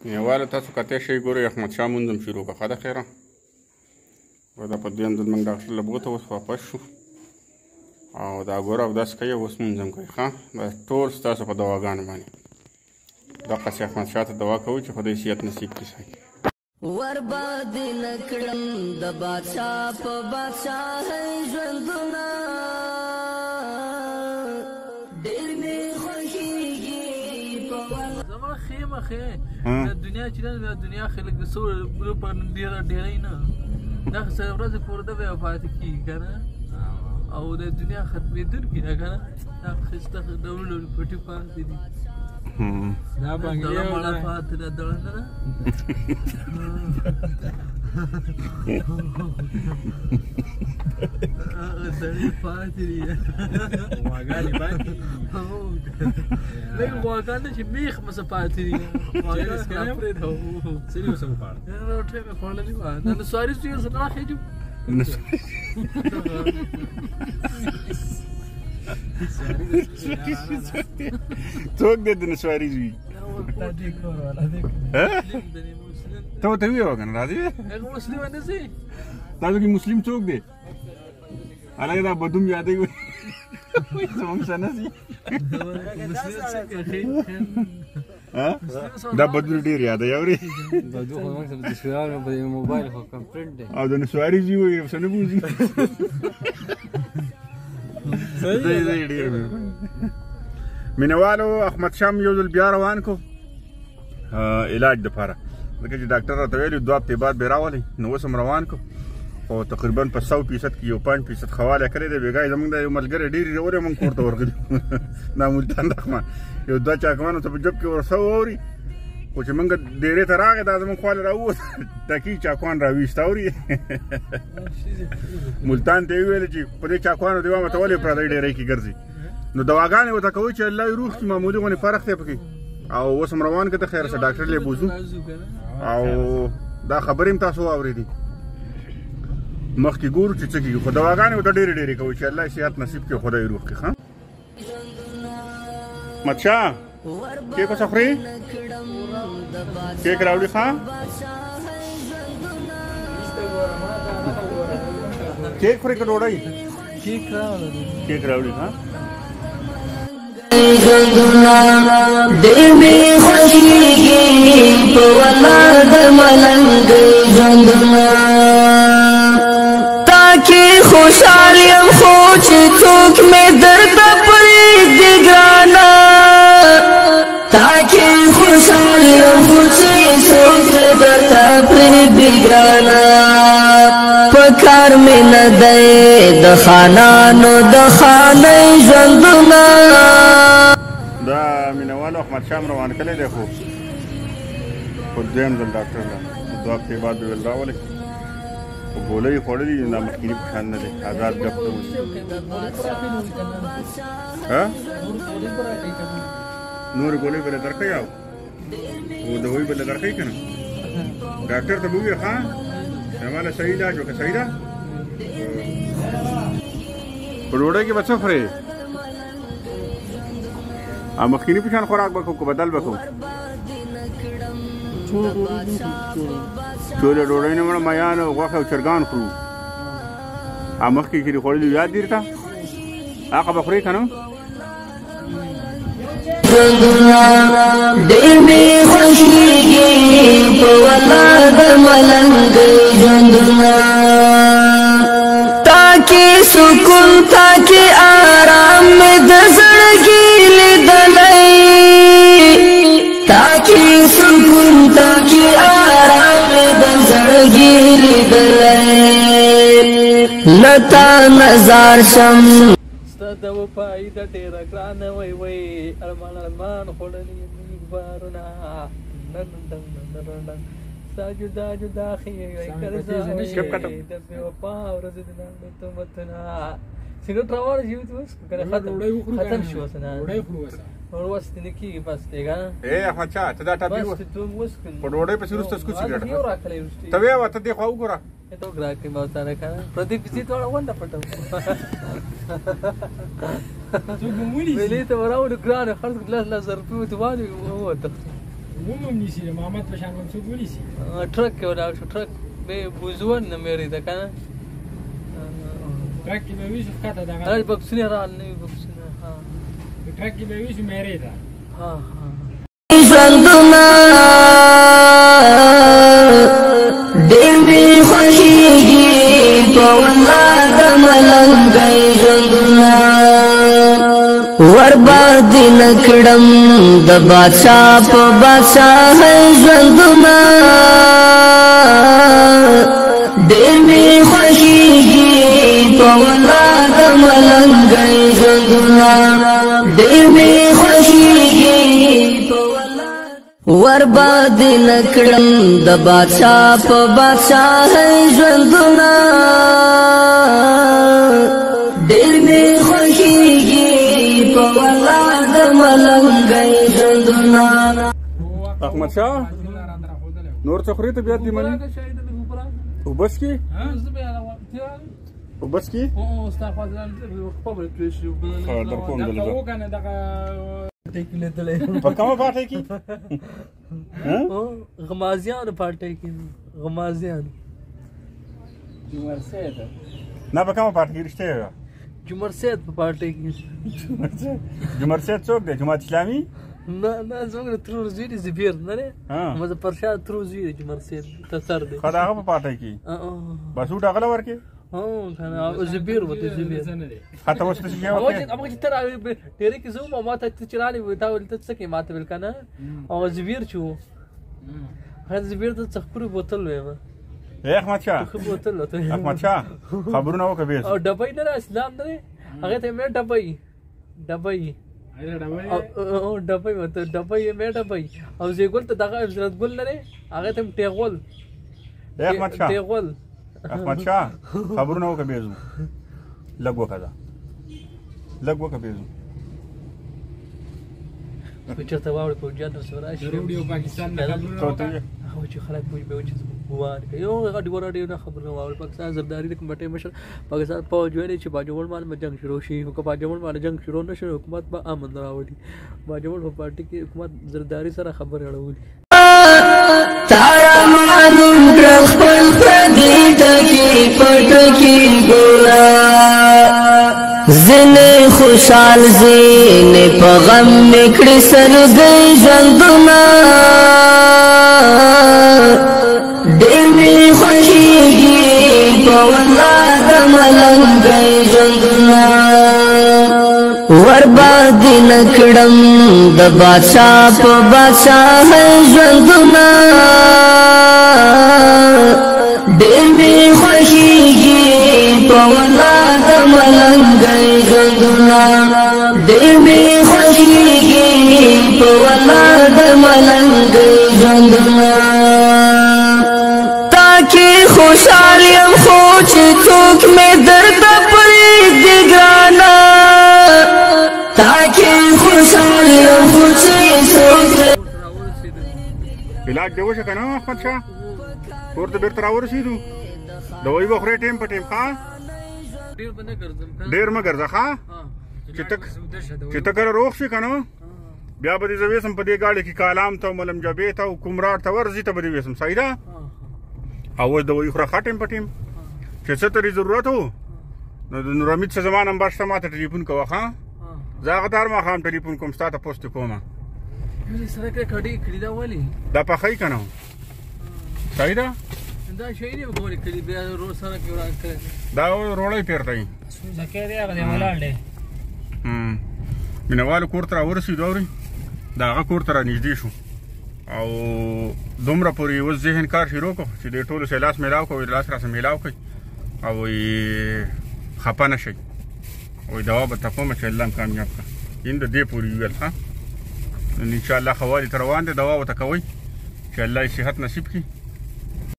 یواله تاسو کته شي ګورئ احمد شاه مونځ هم شروع کړه ښه ده خیره دا په دویم ځل موږ ډاکټر له بوته اوس واپس شو او دا ګوره اودس کوي اوس مونځ هم کوي ښه دا ټول ستاسو په دواګانو باندې دقسې احمد شاه ته دوا کوو چې خدای صحت نصیب کړي صحیح ورباد نکړم د بادشاه په بادشاهۍ ژوندونه ډېر مې خوښېږي زما خیمه خې د دنیا چې دا دنیا خلک د سور ګروپ ډېرې نه دا څه ورځې پورې د وفات کېږي که نه او د دنیا ختمېدونکي ده که نه دا ښایسته ډولونه پټي پاتې دي دا بنګلې مړه پاتې ده دړه نه ده دړې پاتې دي غواګانې پاتې دي لږ غواګان نه چې میخ مسه پاتې دي غواګان پرېږده څه دي اوس هم خوړل روټۍ مې خوړلې وه د نسواري زوی ورسره راخېجو څوک دی د نسواري زوی ته ورته ووایه که نه راځې مسلم نه ځي تاسو کې مسلم څوک دی هلکه دا بدوم یادوي وایي زموږ څه نه ځي دا بدون ډېر یادوي اورې او د نسواري زوی وایي څه نه بوځي مینوالو احمد شاه یو ځل بیا روان کو علاج دپاره ځکه چې ډاکټر راته ویلي 2 هفتې بعد به راولئ نو اوس هم روان کو خو تقریبا په 100% کې یو 5% خواله کړی دی بېګا زموږ د یو ملګری ډېرې ژورې موږ کور ته ورغلي دا ملتان رحمان یو 2 چاکمانو ته په جب کې ورسه واوري خو چې موږ ډېرې ته راغی دا زموږ خواله راووت ټکي چاکوان راویست اوري ملتان ته یې وویل چې په دې چاکوانو دیوامه ته ولې پردی ډېرۍ کې ګرځي نو دواګانې ورته کوي چې الله یې روغ کړي معمولي غونې فرق دی پکې او اوس هم روان که ته خیر شه ډاکټر لی بوځو او دا خبرې هم تاسو واورېدې مخکې ګورو چې څه کېږي خو دواګانې ورته ډېرې ډېرې کوي چې الله یې صحت نصیب کړي خدای یې روغ کړي ښه احمدشاه کیک اوسه خورې کیک راوړي ښه کیک خورې که ډوډۍ کیک راوړي ښه ډېر مې خوښېږي په ولاړ د ملنګۍ ژوندونه تا کې خوشحال یم خو چې څوک مې درته پرېږدي ګرانه تا کې خوشحال یم خو چې څوک مې درته پرېږدي ګرانه په کار مې نه دی د خانانو د خانۍ ژوندونه دا مینوالو احمد شاه روان کړی دی خو په دویم ځل ډاکټر له 2 هفتې بعد به ول راولئ خو ګولۍ یې خوړلي دي دا مخکیني په شان نه دی آزاد ګپ ته وځي نورې ګولۍ به له درکوي او دوایي به له درکوي که نه ډاکټر ته به ووایه ښه زما له صحیح علاج وکړه صحیح ده په ډوډۍ کې به څه خورې او مخکیني په شان خوراک به کوو که بدل به کوو ټوله ډوډۍ نه مړه میان او غوښه او چرګان خورو او مخکې چې دې خوړلي یاد دي درته هغه به خورې که نه ډېر مې خوښېږي په ولاړ د ملنګۍ ژوندونه تا کې سکون تا کې آرام مې د زړګي لیدلی تا کې سکون تا کې آرام مې د زړګي لیدلی لتا نظر شم د وفای د ډېره ګرانه وای وای ارمان خوړلي موږ بارونه ستا جدا جدا ښې د بې وفا ورځې د تهمتونه سګرټ راوړه چې اوس ختم شو اوس نه ورسته نه کېږي بس دی که نه احمدشاه ته دا ټاپي په ډوډۍ پسې وروسته سکو سګرټ ته ویې وه ته دې خوا وګوره ته وګوره که ما ورته نه که نه پردي پسې دواړه ونډه پټوم ویلې ته به راوړو ګرانه خلک 10,000 روپۍ ورته والی ووته ومم نیسی محمد پشان منصوب ونیسی ټرک کې ولاړ شو ټرک به بوزون نه مېرې ده که نه ټرک کې به ویسو ښکته دغه هغه بکسونه راغل نوي بکسونه ټرک کې به ویسو مېرې ده ژوندونه ډېر مې خوښېږي په والله د ملنګۍ ژوندونه ورباندې نه کړم د بادشاه په بادشاهۍ ژوندونه ډېر مې خوښېږي په والله د ملنګۍ ژوندونه ډېر مې خوښېږي په والله ورباندې نه کړم د بادشاه په بادشاهۍ ژوندونه ډېر مې خوښېږي په والله د ملنګۍ ژوندونه احمد شاه نور څه خورې طبیعت دې مني اوبه څښې اوبه څښې در کوم دلته وکنه دغه په کومه پاټۍ کې غمازیانو پاټۍ کې غمازیانو نه په کومه پاټۍ کې رښتیا وایه جمر سید په پاټۍ کې جمر سید څوک دی جماعت اسلامي نه زموږ ترور زوی دی زبیر نه دی مظفر شاه ترور زوی دی جمر سید تسر دی ښه د هغه په پاټۍ کې بس وټ هغه له ورکې زبیر وته زبیر ښه ته اوس څه شی وکړې هغه چې تر ډېرې کې زه وم ما ته چې راغلې تا ویل ته څه کوې ما ته ویل که نه او زبیر چې و هغه زبیر ته څخپورې بوتل ویم احمد شاه بوتل احمد شاه خبرونه وکړه بیس او ډبۍ نه ده اسلام نه دی هغې ته یې مې ډبۍ ډبۍ ورته ډبۍ یې مې ډبۍ او زیګل ته دغه عزرت ګل نه دی هغې ته یې ټېغول احمد شاه ټېغول احمد شاه خبرونه وکړه بیزو لږ وکړه لږ وکړه بیزو خو چېرته واوړې پوځیان درسره راشي روډي او پاکستان نه خبرونه هغه چې خلک پوه به چې ګومان کوي یو راډیو نه خبرونه واوري پاکستان زرداري د کمټۍ مشر پاکستان فوج ویلي چې باجوړ باندې جنگ شروع شي خو که باجوړ باندې جنگ شروع نه شي حکومت به امن راوړي باجوړ په پارټي کې حکومت زرداري سره خبرې اړولي تارا معلوم کړ خپل پردي ټکي پټکي ګورا زنه خوشحال زینه په غم نکړي سرګي ژوندونه ډېر مې خوښېږي په والله د ملنګۍ ژوندونه ورباندې نه کړم د بادشاه په بادشاهۍ ژوندونه ډېر مې خوښېږي په والله د ملنګۍ ژوندونه ډېر مې خوښېږي په والله د ملنګۍ ژوندونه تاکي خوشحال یم خو چې څوک مې درته پرېږدي ګرانه تاکي خوشحال یم خو چې څوک علاج دی وشه که نه احمد شاه کور ته بېرته راورسېدو دوایي به خورې ټیم په ټیم ښه ډېر مه ګرځه ښه چې ته کله روغ شي که نه بیا به دې زه ویسم په دې ګاډۍ کې کالام ته ملم جبې ته او کومراټ ته ورځي ته به دې ویسم صحیح ده او اوس دوایي خوره ښه ټیم په ټیم چې څه ترې ضرورت و نو د نور حمید څه زما نمبر شته ما ته ټلیفون کوه ښه زه هغه ته هر ماښام ټلیفون کوم ستا تپوس دې کومه دا پخی که نه صحیح ده دا شی دی وګورې کلی بیا رو سره کې وران کړی دا روړی پیرته وي زکه دی هغه دی ولاړ دی مینهوالو کور ته راورسېدو اورئ د هغه کور ته رانږدې شو او دومره پورې اوس ذهن کار شروع کړو چې دې ټولو سره لاس میلاو کړو لاس راسره میلاو کړئ او خفه نه شئ وایي دوا به تپومه چې الله هم کامیاب کړه این د دې پورې ویل ښه نو انشاءالله ښه والي ته روان دی دوا ورته کوئ چې الله یې صحت نصیب کړي